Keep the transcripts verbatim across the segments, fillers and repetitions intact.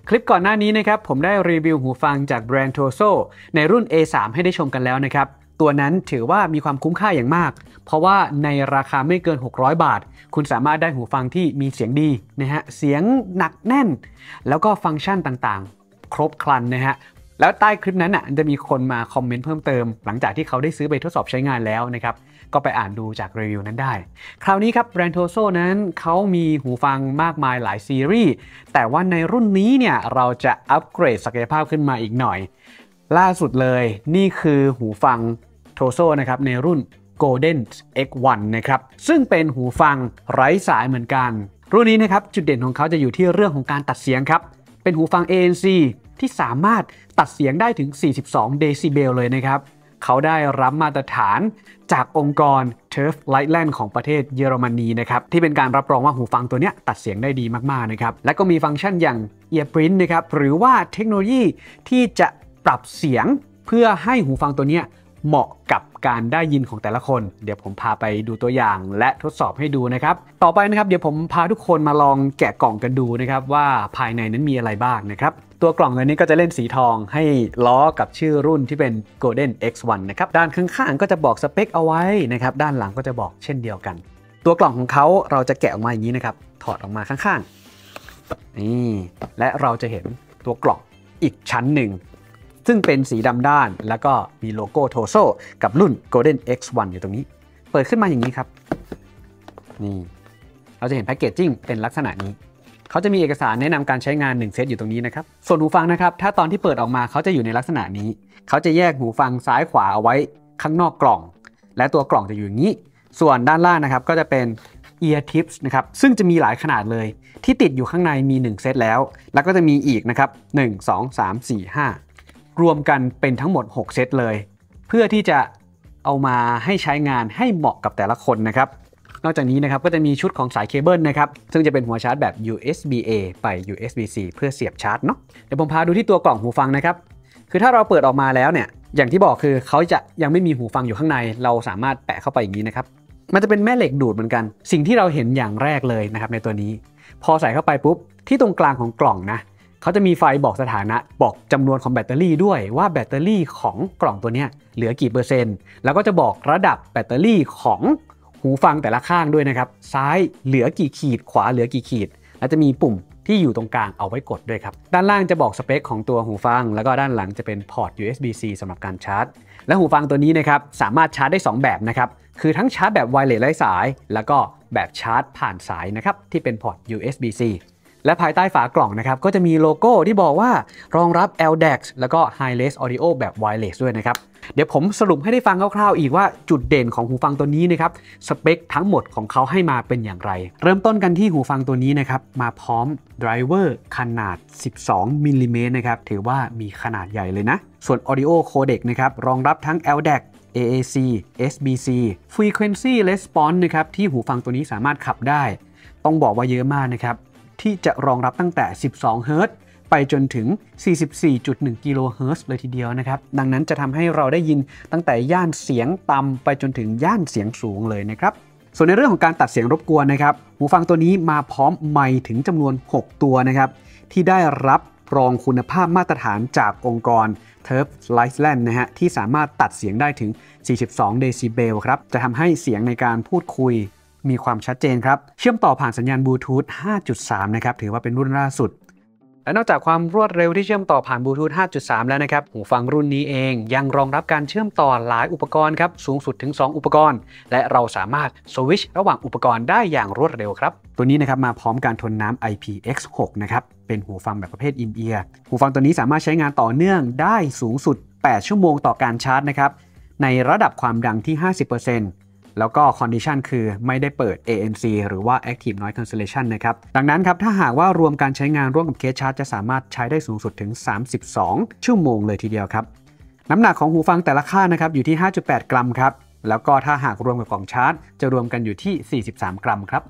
คลิปก่อนหน้านี้นะครับผมได้รีวิวหูฟังจากแบรนด์ Tozo ในรุ่น เอ ทรี ให้ได้ชมกันแล้วนะครับตัวนั้นถือว่ามีความคุ้มค่าอย่างมากเพราะว่าในราคาไม่เกินหกร้อยบาทคุณสามารถได้หูฟังที่มีเสียงดีนะฮะเสียงหนักแน่นแล้วก็ฟังก์ชันต่างๆครบครันนะฮะแล้วใต้คลิปนั้นอ่ะจะมีคนมาคอมเมนต์เพิ่มเติมหลังจากที่เขาได้ซื้อไปทดสอบใช้งานแล้วนะครับก็ไปอ่านดูจากรีวิวนั้นได้คราวนี้ครับแบรนด์ Tozo นั้นเขามีหูฟังมากมายหลายซีรีส์แต่ว่าในรุ่นนี้เนี่ยเราจะอัปเกรดศักยภาพขึ้นมาอีกหน่อยล่าสุดเลยนี่คือหูฟัง Tozo นะครับในรุ่น Golden เอ็กซ์ วัน นะครับซึ่งเป็นหูฟังไร้สายเหมือนกันรุ่นนี้นะครับจุดเด่นของเขาจะอยู่ที่เรื่องของการตัดเสียงครับเป็นหูฟัง เอ เอ็น ซี ที่สามารถตัดเสียงได้ถึงสี่สิบสองเดซิเบลเลยนะครับเขาได้รับมาตรฐานจากองค์กร Turf Lightland ของประเทศเยอรมนีนะครับที่เป็นการรับรองว่าหูฟังตัวนี้ตัดเสียงได้ดีมากๆนะครับและก็มีฟังก์ชันอย่าง Ear Print นะครับหรือว่าเทคโนโลยีที่จะปรับเสียงเพื่อให้หูฟังตัวนี้เหมาะกับการได้ยินของแต่ละคนเดี๋ยวผมพาไปดูตัวอย่างและทดสอบให้ดูนะครับต่อไปนะครับเดี๋ยวผมพาทุกคนมาลองแกะกล่องกันดูนะครับว่าภายในนั้นมีอะไรบ้างนะครับตัวกล่องตัวนี้ก็จะเล่นสีทองให้ล้อกับชื่อรุ่นที่เป็น Golden เอ็กซ์ วัน นะครับด้านข้างๆก็จะบอกสเปคเอาไว้นะครับด้านหลังก็จะบอกเช่นเดียวกันตัวกล่องของเขาเราจะแกะออกมาอย่างนี้นะครับถอดออกมาข้างๆนี่และเราจะเห็นตัวกล่องอีกชั้นหนึ่งซึ่งเป็นสีดำด้านแล้วก็มีโลโก้ Tozo กับรุ่น Golden เอ็กซ์ วัน อยู่ตรงนี้เปิดขึ้นมาอย่างนี้ครับนี่เราจะเห็นแพคเกจจิ้งเป็นลักษณะนี้เขาจะมีเอกสารแนะนำการใช้งานหนึ่งเซตอยู่ตรงนี้นะครับส่วนหูฟังนะครับถ้าตอนที่เปิดออกมาเขาจะอยู่ในลักษณะนี้เขาจะแยกหูฟังซ้ายขวาเอาไว้ข้างนอกกล่องและตัวกล่องจะอยู่อย่างนี้ส่วนด้านล่างนะครับก็จะเป็น Ear Tips นะครับซึ่งจะมีหลายขนาดเลยที่ติดอยู่ข้างในมีหนึ่งเซตแล้วแล้วก็จะมีอีกนะครับหนึ่ง สอง สาม สี่ ห้ารวมกันเป็นทั้งหมดหกเซตเลยเพื่อที่จะเอามาให้ใช้งานให้เหมาะกับแต่ละคนนะครับนอกจากนี้นะครับก็จะมีชุดของสายเคเบิลนะครับซึ่งจะเป็นหัวชาร์จแบบ ยู เอส บี เอ ไป ยู เอส บี ซี เพื่อเสียบชาร์จเนาะเดี๋ยวผมพาดูที่ตัวกล่องหูฟังนะครับคือถ้าเราเปิดออกมาแล้วเนี่ยอย่างที่บอกคือเขาจะยังไม่มีหูฟังอยู่ข้างในเราสามารถแปะเข้าไปอย่างนี้นะครับมันจะเป็นแม่เหล็กดูดเหมือนกันสิ่งที่เราเห็นอย่างแรกเลยนะครับในตัวนี้พอใส่เข้าไปปุ๊บที่ตรงกลางของกล่องนะเขาจะมีไฟบอกสถานะบอกจำนวนของแบตเตอรี่ด้วยว่าแบตเตอรี่ของกล่องตัวนี้เหลือกี่เปอร์เซ็นต์แล้วก็จะบอกระดับแบตเตอรี่ของหูฟังแต่ละข้างด้วยนะครับซ้ายเหลือกี่ขีดขวาเหลือกี่ขีดแล้วจะมีปุ่มที่อยู่ตรงกลางเอาไว้กดด้วยครับด้านล่างจะบอกสเปคของตัวหูฟังแล้วก็ด้านหลังจะเป็นพอร์ต ยู เอส บี ซี สำหรับการชาร์จและหูฟังตัวนี้นะครับสามารถชาร์จได้สองแบบนะครับคือทั้งชาร์จแบบไวเลสไร้สายแล้วก็แบบชาร์จผ่านสายนะครับที่เป็นพอร์ต ยู เอส บี ซี และภายใต้ฝากล่องนะครับก็จะมีโลโก้ที่บอกว่ารองรับ แอล ดี เอ็กซ์ แล้วก็ Hi-Res Audio แบบ Wireless ด้วยนะครับเดี๋ยวผมสรุปให้ได้ฟังคร่าวๆอีกว่าจุดเด่นของหูฟังตัวนี้นะครับสเปคทั้งหมดของเขาให้มาเป็นอย่างไรเริ่มต้นกันที่หูฟังตัวนี้นะครับมาพร้อมไดรเวอร์ขนาดสิบสองมิลลิเมตรนะครับถือว่ามีขนาดใหญ่เลยนะส่วน Audio Codec นะครับรองรับทั้ง แอล ดี เอ็กซ์ เอ เอ ซี เอส บี ซี Frequency Response นะครับที่หูฟังตัวนี้สามารถขับได้ต้องบอกว่าเยอะมากนะครับที่จะรองรับตั้งแต่สิบสองเฮิร์ตซ์ไปจนถึง สี่สิบสี่จุดหนึ่ง กิโลเฮิรตซ์เลยทีเดียวนะครับดังนั้นจะทำให้เราได้ยินตั้งแต่ย่านเสียงต่ำไปจนถึงย่านเสียงสูงเลยนะครับส่วนในเรื่องของการตัดเสียงรบกวนนะครับหูฟังตัวนี้มาพร้อมไมค์ถึงจำนวนหกตัวนะครับที่ได้รับรองคุณภาพมาตรฐานจากองค์กร Turf Lightland นะฮะที่สามารถตัดเสียงได้ถึงสี่สิบสองเดซิเบลครับจะทำให้เสียงในการพูดคุยมีความชัดเจนครับเชื่อมต่อผ่านสัญญาณบลูทูธ ห้าจุดสาม นะครับถือว่าเป็นรุ่นล่าสุดและนอกจากความรวดเร็วที่เชื่อมต่อผ่านบลูทูธ ห้าจุดสาม แล้วนะครับหูฟังรุ่นนี้เองยังรองรับการเชื่อมต่อหลายอุปกรณ์ครับสูงสุดถึงสองอุปกรณ์และเราสามารถสวิตช์ระหว่างอุปกรณ์ได้อย่างรวดเร็วครับตัวนี้นะครับมาพร้อมการทนน้ำ ไอ พี เอ็กซ์ หก นะครับเป็นหูฟังแบบประเภทอินเอียร์หูฟังตัวนี้สามารถใช้งานต่อเนื่องได้สูงสุดแปดชั่วโมงต่อการชาร์จนะครับในระดับความดังที่ ห้าสิบเปอร์เซ็นต์แล้วก็ condition คือไม่ได้เปิด เอ เอ็น ซี หรือว่า active noise cancellation นะครับดังนั้นครับถ้าหากว่ารวมการใช้งานร่วมกับเคสชาร์จจะสามารถใช้ได้สูงสุดถึงสามสิบสองชั่วโมงเลยทีเดียวครับน้ำหนักของหูฟังแต่ละข้างนะครับอยู่ที่ ห้าจุดแปด กรัมครับแล้วก็ถ้าหากรวมกับกล่องชาร์จจะรวมกันอยู่ที่สี่สิบสามกรัมครับ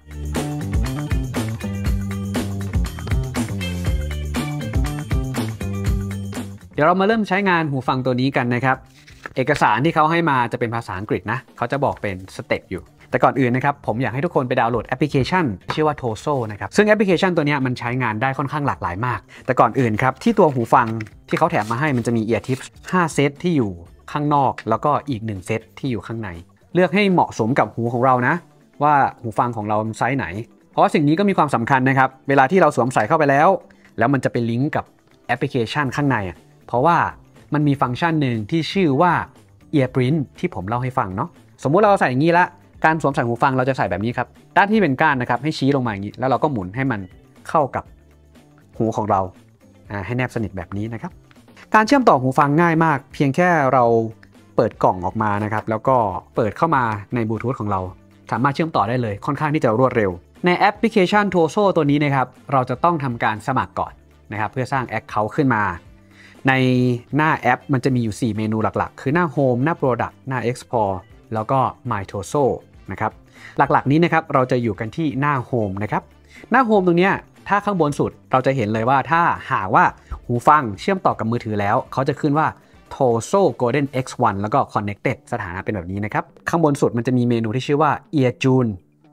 เดี๋ยวเรามาเริ่มใช้งานหูฟังตัวนี้กันนะครับเอกสารที่เขาให้มาจะเป็นภาษาอังกฤษนะเขาจะบอกเป็นสเต็ปอยู่แต่ก่อนอื่นนะครับผมอยากให้ทุกคนไปดาวน์โหลดแอปพลิเคชันชื่อว่า Toso นะครับซึ่งแอปพลิเคชันตัวนี้มันใช้งานได้ค่อนข้างหลากหลายมากแต่ก่อนอื่นครับที่ตัวหูฟังที่เขาแถมมาให้มันจะมี Ear Tips ห้าเซตที่อยู่ข้างนอกแล้วก็อีกหนึ่งเซตที่อยู่ข้างในเลือกให้เหมาะสมกับหูของเรานะว่าหูฟังของเราไซส์ไหนเพราะสิ่งนี้ก็มีความสำคัญนะครับเวลาที่เราสวมใส่เข้าไปแล้วแล้วมันจะไปลิงก์กับแอปพลิเคชันข้างในเพราะว่ามันมีฟังก์ชันหนึ่งที่ชื่อว่า Ear Print ที่ผมเล่าให้ฟังเนาะสมมุติเราใส่อย่างนี้ละการสวมใส่หูฟังเราจะใส่แบบนี้ครับด้านที่เป็นก้านนะครับให้ชี้ลงมาอย่างนี้แล้วเราก็หมุนให้มันเข้ากับหูของเราให้แนบสนิทแบบนี้นะครับการเชื่อมต่อหูฟังง่ายมากเพียงแค่เราเปิดกล่องออกมานะครับแล้วก็เปิดเข้ามาในบลูทูธของเราสามารถเชื่อมต่อได้เลยค่อนข้างที่จะรวดเร็วในแอปพลิเคชัน Toso ตัวนี้นะครับเราจะต้องทำการสมัครก่อนนะครับเพื่อสร้าง Account ขึ้นมาในหน้าแอปมันจะมีอยู่สี่เมนูหลักๆคือหน้า Home หน้า Product หน้า Explore แล้วก็ My Toso นะครับหลักๆนี้นะครับเราจะอยู่กันที่หน้า Home นะครับหน้า Home ตรงนี้ถ้าข้างบนสุดเราจะเห็นเลยว่าถ้าหากว่าหูฟังเชื่อมต่อกับมือถือแล้วเขาจะขึ้นว่า Toso Golden เอ็กซ์ วัน แล้วก็ Connected สถานะเป็นแบบนี้นะครับข้างบนสุดมันจะมีเมนูที่ชื่อว่า Ear June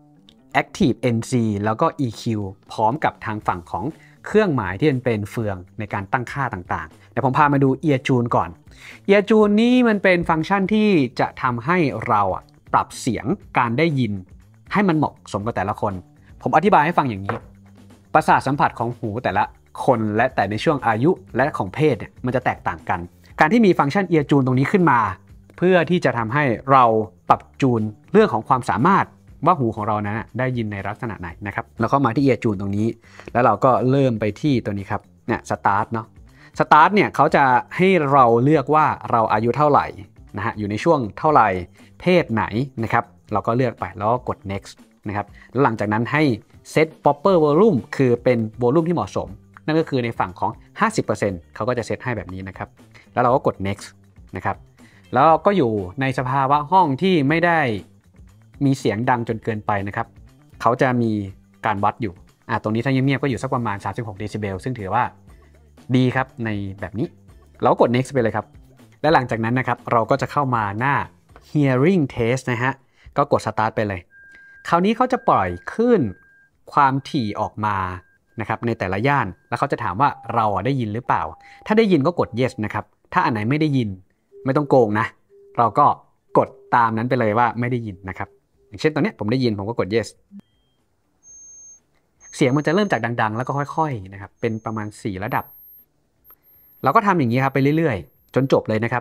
Active เอ็น ซี แล้วก็ อี คิว พร้อมกับทางฝั่งของเครื่องหมายที่เป็นเฟืองในการตั้งค่าต่างๆเดี๋ยวผมพามาดู Ear June ก่อน Ear June นี่มันเป็นฟังก์ชันที่จะทำให้เราอ่ะปรับเสียงการได้ยินให้มันเหมาะสมกับแต่ละคนผมอธิบายให้ฟังอย่างนี้ประสาทสัมผัสของหูแต่ละคนและแต่ในช่วงอายุและของเพศเนี่ยมันจะแตกต่างกันการที่มีฟังก์ชัน Ear June ตรงนี้ขึ้นมาเพื่อที่จะทำให้เราปรับจูนเรื่องของความสามารถว่าหูของเรานั้นได้ยินในลักษณะไหนนะครับแล้วก็มาที่ Ear June ตรงนี้แล้วเราก็เริ่มไปที่ตัวนี้ครับเนี่ย Start เนาะ Start เนี่ยเขาจะให้เราเลือกว่าเราอายุเท่าไหร่นะฮะอยู่ในช่วงเท่าไหร่เพศไหนนะครับเราก็เลือกไปแล้วก็กด next นะครับแล้วหลังจากนั้นให้ set proper volume คือเป็น volume ที่เหมาะสมนั่นก็คือในฝั่งของ ห้าสิบเปอร์เซ็นต์ เขาก็จะเซตให้แบบนี้นะครับแล้วเราก็กด next นะครับแล้วก็อยู่ในสภาวะห้องที่ไม่ได้มีเสียงดังจนเกินไปนะครับเขาจะมีการวัดอยู่อ่าตรงนี้ถ้าเงียบๆก็อยู่สักประมาณสามสิบหกเดซิเบลซึ่งถือว่าดีครับในแบบนี้เรากด next ไปเลยครับและหลังจากนั้นนะครับเราก็จะเข้ามาหน้า hearing test นะฮะก็กด start ไปเลยคราวนี้เขาจะปล่อยคลื่นความถี่ออกมานะครับในแต่ละย่านแล้วเขาจะถามว่าเราได้ยินหรือเปล่าถ้าได้ยินก็กด yes นะครับถ้าอันไหนไม่ได้ยินไม่ต้องโกงนะเราก็กดตามนั้นไปเลยว่าไม่ได้ยินนะครับอย่างเช่นตอนนี้ผมได้ยินผมก็กด yes เสียงมันจะเริ่มจากดังๆแล้วก็ค่อยๆนะครับเป็นประมาณสี่ระดับเราก็ทำอย่างนี้ครับไปเรื่อยๆจนจบเลยนะครับ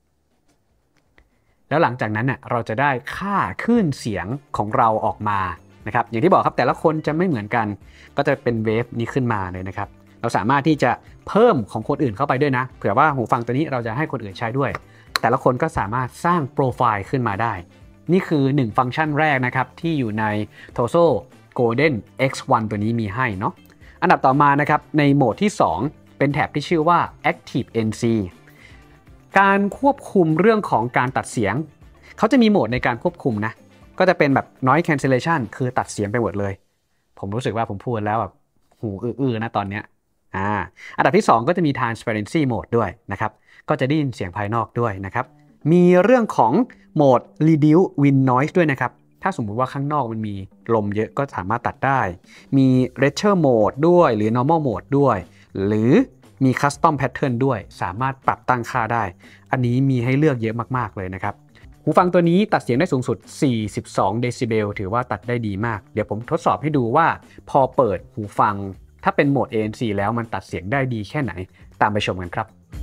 แล้วหลังจากนั้นน่ะเราจะได้ค่าคลื่นเสียงของเราออกมานะครับอย่างที่บอกครับแต่ละคนจะไม่เหมือนกันก็จะเป็นเวฟนี้ขึ้นมาเลยนะครับเราสามารถที่จะเพิ่มของคนอื่นเข้าไปด้วยนะเผื่อว่าหูฟังตัวนี้เราจะให้คนอื่นใช้ด้วยแต่ละคนก็สามารถสร้างโปรไฟล์ขึ้นมาได้นี่คือหนึ่งฟังก์ชันแรกนะครับที่อยู่ใน Toso Golden เอ็กซ์ วัน ตัวนี้มีให้เนาะอันดับต่อมานะครับในโหมดที่สองเป็นแถบที่ชื่อว่า Active เอ็น ซี การควบคุมเรื่องของการตัดเสียงเขาจะมีโหมดในการควบคุมนะก็จะเป็นแบบ noise cancellation คือตัดเสียงไปหมดเลยผมรู้สึกว่าผมพูดแล้วแบบหูอื้อๆนะตอนเนี้ยอ่าอันดับที่สองก็จะมี transparency mode ด้วยนะครับก็จะได้ยินเสียงภายนอกด้วยนะครับมีเรื่องของโหมด reduce wind noise ด้วยนะครับถ้าสมมุติว่าข้างนอกมันมีลมเยอะก็สามารถตัดได้มี retro mode ด้วยหรือ normal mode ด้วยหรือมี custom pattern ด้วยสามารถปรับตั้งค่าได้อันนี้มีให้เลือกเยอะมากๆเลยนะครับหูฟังตัวนี้ตัดเสียงได้สูงสุดสี่สิบสองเดซิเบลถือว่าตัดได้ดีมากเดี๋ยวผมทดสอบให้ดูว่าพอเปิดหูฟังถ้าเป็นโหมด เอ เอ็น ซี แล้วมันตัดเสียงได้ดีแค่ไหนตามไปชมกันครับ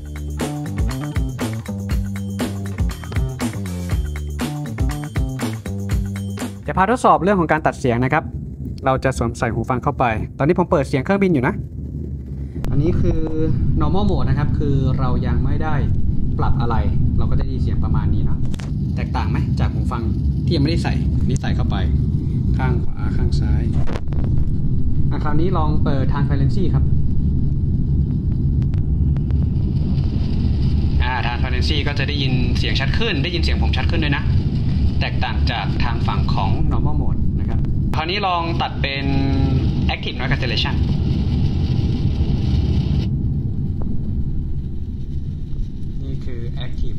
จะพาทดสอบเรื่องของการตัดเสียงนะครับเราจะสวมใส่หูฟังเข้าไปตอนนี้ผมเปิดเสียงเครื่องบินอยู่นะอันนี้คือ normal mode นะครับคือเรายังไม่ได้ปรับอะไรเราก็จะได้ยินเสียงประมาณนี้เนาะแตกต่างไหมจากหูฟังที่ยังไม่ได้ใส่นี่ใส่เข้าไปข้างขวาข้างซ้ายอ่ะคราวนี้ลองเปิด transparency ครับอ่า transparency ก็จะได้ยินเสียงชัดขึ้นได้ยินเสียงผมชัดขึ้นด้วยนะแตกต่างจากทางฝั่งของ normal mode นะครับคราวนี้ลองตัดเป็น active noise cancellationนี่คือ active noise cancellation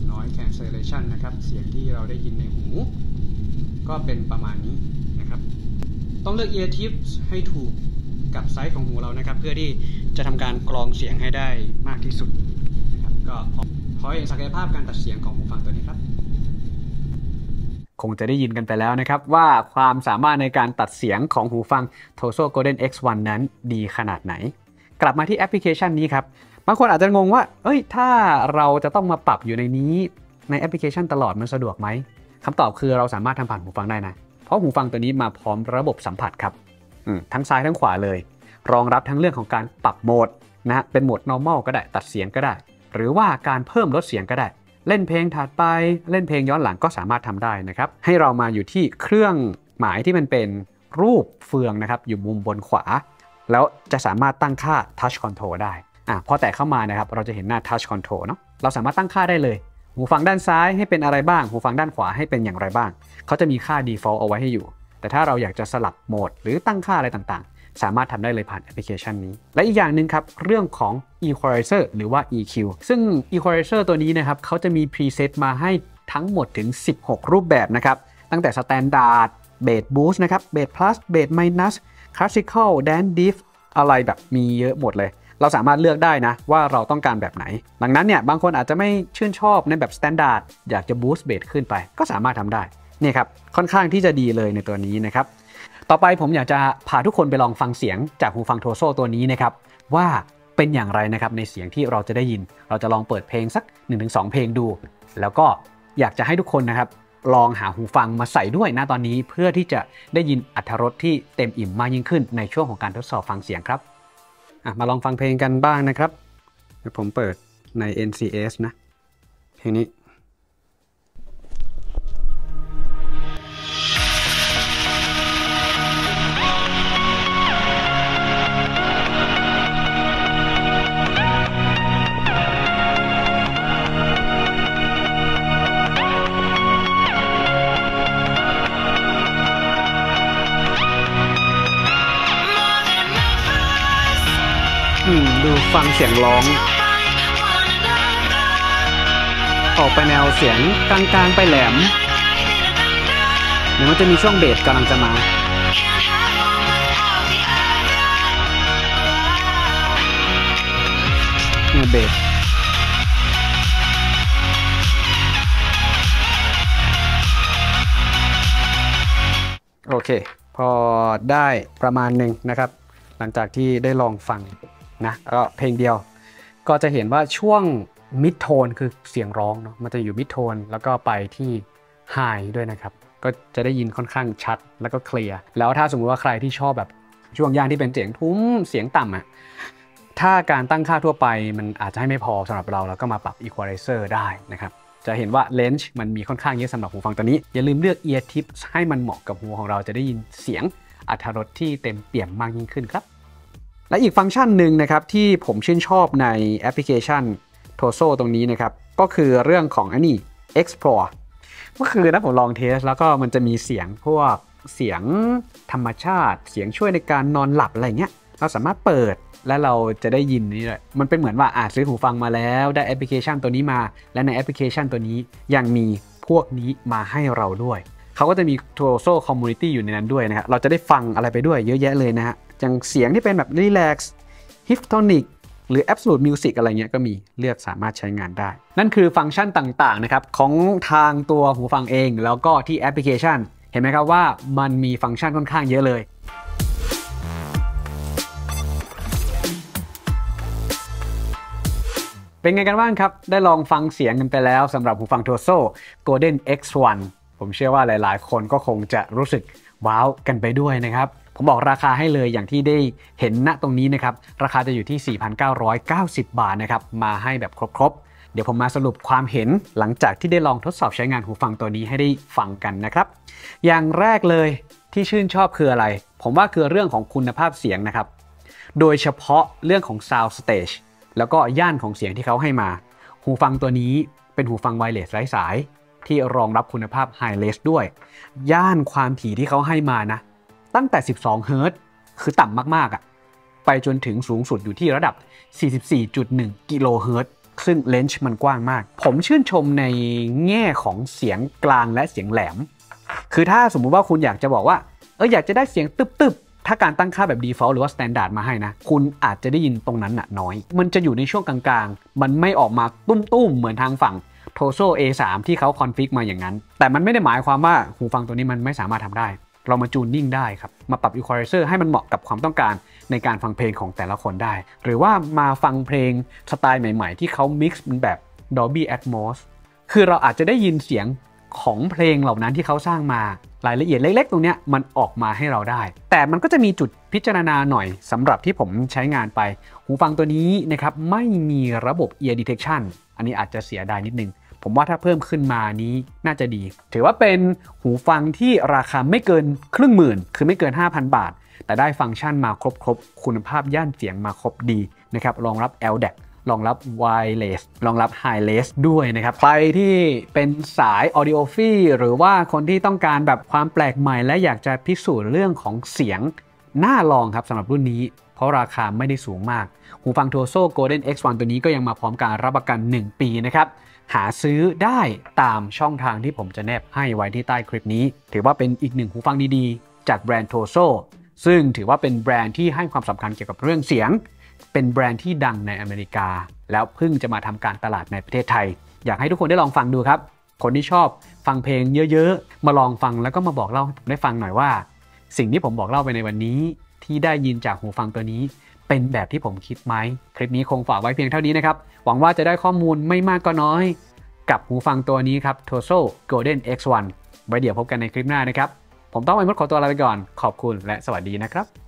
cancellation นะครับเสียงที่เราได้ยินในหูก็เป็นประมาณนี้นะครับต้องเลือก ear tips ให้ถูกกับไซส์ของหูเรานะครับเพื่อที่จะทำการกรองเสียงให้ได้มากที่สุดนะครับก็ขอให้เห็นศักยภาพการตัดเสียงของหูฟังตัวนี้ครับคงจะได้ยินกันไปแล้วนะครับว่าความสามารถในการตัดเสียงของหูฟัง Tozo Golden เอ็กซ์ วัน นั้นดีขนาดไหนกลับมาที่แอปพลิเคชันนี้ครับบางคนอาจจะงงว่าเอ้ยถ้าเราจะต้องมาปรับอยู่ในนี้ในแอปพลิเคชันตลอดมันสะดวกไหมคำตอบคือเราสามารถทำผ่านหูฟังได้นะเพราะหูฟังตัวนี้มาพร้อมระบบสัมผัสครับทั้งซ้ายทั้งขวาเลยรองรับทั้งเรื่องของการปรับโหมดนะเป็นโหมด normal ก็ได้ตัดเสียงก็ได้หรือว่าการเพิ่มลดเสียงก็ได้เล่นเพลงถัดไปเล่นเพลงย้อนหลังก็สามารถทำได้นะครับให้เรามาอยู่ที่เครื่องหมายที่มันเป็นรูปเฟืองนะครับอยู่มุมบนขวาแล้วจะสามารถตั้งค่า touch control ได้อ่ะพอแตะเข้ามานะครับเราจะเห็นหน้า touch control เนาะเราสามารถตั้งค่าได้เลยหูฟังด้านซ้ายให้เป็นอะไรบ้างหูฟังด้านขวาให้เป็นอย่างไรบ้างเขาจะมีค่า default เอาไว้ให้อยู่แต่ถ้าเราอยากจะสลับโหมดหรือตั้งค่าอะไรต่างๆสามารถทำได้เลยผ่านแอปพลิเคชันนี้และอีกอย่างหนึ่งครับเรื่องของ equalizer หรือว่า อี คิว ซึ่ง equalizer ตัวนี้นะครับเขาจะมี preset มาให้ทั้งหมดถึงสิบหกรูปแบบนะครับตั้งแต่ standard bass boost นะครับ bass plus bass minus classical dance diff อะไรแบบมีเยอะหมดเลยเราสามารถเลือกได้นะว่าเราต้องการแบบไหนดังนั้นเนี่ยบางคนอาจจะไม่ชื่นชอบในแบบ standard อยากจะ boost bass ขึ้นไปก็สามารถทำได้นี่ครับค่อนข้างที่จะดีเลยในตัวนี้นะครับต่อไปผมอยากจะพาทุกคนไปลองฟังเสียงจากหูฟัง Tozo ตัวนี้นะครับว่าเป็นอย่างไรนะครับในเสียงที่เราจะได้ยินเราจะลองเปิดเพลงสัก หนึ่งถึงสอง เพลงดูแล้วก็อยากจะให้ทุกคนนะครับลองหาหูฟังมาใส่ด้วยนะตอนนี้เพื่อที่จะได้ยินอรรถรสที่เต็มอิ่มมากยิ่งขึ้นในช่วงของการทดสอบฟังเสียงครับมาลองฟังเพลงกันบ้างนะครับเดี๋ยวผมเปิดใน เอ็น ซี เอส นะเพลงนี้ ดูฟังเสียงร้องออกไปแนวเสียงกลางๆไปแหลมเดี๋ยวมันจะมีช่วงเบสกำลังจะมาเนี่ยเบสโอเคพอได้ประมาณหนึ่งนะครับหลังจากที่ได้ลองฟังนะก็เพลงเดียวก็จะเห็นว่าช่วงมิดโทนคือเสียงร้องเนาะมันจะอยู่มิดโทนแล้วก็ไปที่ไฮด้วยนะครับก็จะได้ยินค่อนข้างชัดแล้วก็เคลียร์แล้วถ้าสมมุติว่าใครที่ชอบแบบช่วงย่างที่เป็นเสียงทุ้มเสียงต่ำอ่ะถ้าการตั้งค่าทั่วไปมันอาจจะให้ไม่พอสำหรับเราแล้วก็มาปรับ equalizer ได้นะครับจะเห็นว่าเลนส์มันมีค่อนข้างเยอะสำหรับหูฟังตัวนี้อย่าลืมเลือก ear tips ให้มันเหมาะกับหูของเราจะได้ยินเสียงอรรถรสที่เต็มเปี่ยมมากยิ่งขึ้นครับและอีกฟังก์ชันหนึ่งนะครับที่ผมชื่นชอบในแอปพลิเคชัน Tozo ตรงนี้นะครับก็คือเรื่องของอันนี้ Explore ก็คือนะผมลองเทสแล้วก็มันจะมีเสียงพวกเสียงธรรมชาติเสียงช่วยในการนอนหลับอะไรเงี้ยเราสามารถเปิดและเราจะได้ยินนี่แหละมันเป็นเหมือนว่าอ่าซื้อหูฟังมาแล้วได้แอปพลิเคชันตัวนี้มาและในแอปพลิเคชันตัวนี้ยังมีพวกนี้มาให้เราด้วยเขาก็จะมี Tozo Community อยู่ในนั้นด้วยนะครับเราจะได้ฟังอะไรไปด้วยเยอะแยะเลยนะฮะอย่างเสียงที่เป็นแบบ Relax Hypnotic หรือ Absolute Music อะไรเงี้ยก็มีเลือกสามารถใช้งานได้นั่นคือฟังก์ชันต่างๆนะครับของทางตัวหูฟังเองแล้วก็ที่แอปพลิเคชันเห็นไหมครับว่ามันมีฟังก์ชันค่อนข้างเยอะเลยเป็นไงกันบ้างครับได้ลองฟังเสียงกันไปแล้วสำหรับหูฟัง Tozo Golden เอ็กซ์ วัน ผมเชื่อว่าหลายๆคนก็คงจะรู้สึกว้าวกันไปด้วยนะครับผมบอกราคาให้เลยอย่างที่ได้เห็นณตรงนี้นะครับราคาจะอยู่ที่ สี่พันเก้าร้อยเก้าสิบ บาทนะครับมาให้แบบครบๆเดี๋ยวผมมาสรุปความเห็นหลังจากที่ได้ลองทดสอบใช้งานหูฟังตัวนี้ให้ได้ฟังกันนะครับอย่างแรกเลยที่ชื่นชอบคืออะไรผมว่าคือเรื่องของคุณภาพเสียงนะครับโดยเฉพาะเรื่องของ Sound Stage แล้วก็ย่านของเสียงที่เขาให้มาหูฟังตัวนี้เป็นหูฟังไวเลสไร้สายที่รองรับคุณภาพ High Res ด้วยย่านความถี่ที่เขาให้มานะตั้งแต่สิบสองเฮิร์ตซ์คือต่ำมากๆอ่ะไปจนถึงสูงสุดอยู่ที่ระดับ สี่สิบสี่จุดหนึ่ง กิโลเฮิรตซ์ซึ่งเลนส์มันกว้างมากผมชื่นชมในแง่ของเสียงกลางและเสียงแหลมคือถ้าสมมุติว่าคุณอยากจะบอกว่าเอออยากจะได้เสียงตึบๆถ้าการตั้งค่าแบบ default หรือว่า standard มาให้นะคุณอาจจะได้ยินตรงนั้นน่ะน้อยมันจะอยู่ในช่วงกลางๆมันไม่ออกมาตุ้มๆเหมือนทางฝั่ง Tozo เอ ทรี ที่เขาคอนฟิกมาอย่างนั้นแต่มันไม่ได้หมายความว่าหูฟังตัวนี้มันไม่สามารถทำได้เรามาจูนนิ่งได้ครับมาปรับ equalizer ให้มันเหมาะกับความต้องการในการฟังเพลงของแต่ละคนได้หรือว่ามาฟังเพลงสไตล์ใหม่ๆที่เขา mix เป็นแบบ Dolby Atmos คือเราอาจจะได้ยินเสียงของเพลงเหล่านั้นที่เขาสร้างมารายละเอียดเล็กๆตรงนี้มันออกมาให้เราได้แต่มันก็จะมีจุดพิจารณาหน่อยสำหรับที่ผมใช้งานไปหูฟังตัวนี้นะครับไม่มีระบบ ear detection อันนี้อาจจะเสียดายนิดนึงผมว่าถ้าเพิ่มขึ้นมานี้น่าจะดีถือว่าเป็นหูฟังที่ราคาไม่เกินครึ่งหมื่นคือไม่เกิน ห้าพัน บาทแต่ได้ฟังก์ชันมาครบๆคุณภาพย่านเสียงมาครบดีนะครับรองรับ แอล ดี เอ ซี รองรับ Wireless รองรับ Hi-Res ด้วยนะครับใครที่เป็นสาย Audiophile หรือว่าคนที่ต้องการแบบความแปลกใหม่และอยากจะพิสูจน์เรื่องของเสียงน่าลองครับสำหรับรุ่นนี้เพราะราคาไม่ได้สูงมากหูฟัง Tozo Golden เอ็กซ์ วัน ตัวนี้ก็ยังมาพร้อมการรับประกันหนึ่งปีนะครับหาซื้อได้ตามช่องทางที่ผมจะแนบให้ไว้ที่ใต้คลิปนี้ถือว่าเป็นอีกหนึ่งหูฟังดีๆจากแบรนด์ Tozo ซึ่งถือว่าเป็นแบรนด์ที่ให้ความสำคัญเกี่ยวกับเรื่องเสียงเป็นแบรนด์ที่ดังในอเมริกาแล้วเพิ่งจะมาทำการตลาดในประเทศไทยอยากให้ทุกคนได้ลองฟังดูครับคนที่ชอบฟังเพลงเยอะๆมาลองฟังแล้วก็มาบอกเล่าให้ผมได้ฟังหน่อยว่าสิ่งที่ผมบอกเล่าไปในวันนี้ที่ได้ยินจากหูฟังตัวนี้เป็นแบบที่ผมคิดไหมคลิปนี้คงฝากไว้เพียงเท่านี้นะครับหวังว่าจะได้ข้อมูลไม่มากก็น้อยกับหูฟังตัวนี้ครับ Tozo Golden เอ็กซ์ วัน ไว้เดี๋ยวพบกันในคลิปหน้านะครับผมต้องไปมดขอตัวลาไปก่อนขอบคุณและสวัสดีนะครับ